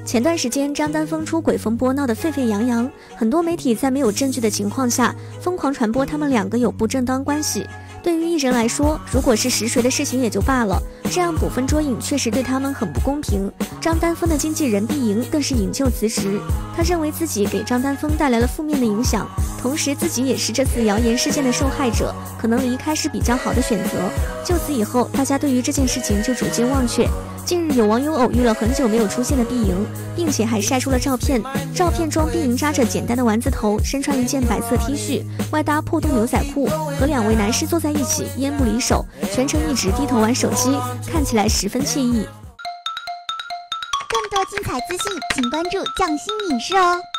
前段时间张丹峰出轨风波闹得沸沸扬扬，很多媒体在没有证据的情况下疯狂传播他们两个有不正当关系。对于艺人来说，如果是实锤的事情也就罢了，这样捕风捉影确实对他们很不公平。张丹峰的经纪人毕莹更是引咎辞职，他认为自己给张丹峰带来了负面的影响，同时自己也是这次谣言事件的受害者，可能离开是比较好的选择。就此以后，大家对于这件事情就逐渐忘却。近日有网友偶遇了很久没有出现的毕莹，并且还晒出了照片。照片中毕莹扎着简单的丸子头，身穿一件白色 T 恤，外搭破洞牛仔裤，和2位男士坐在一起，烟不离手，全程一直低头玩手机，看起来十分惬意。 更多精彩资讯，请关注匠心影视哦。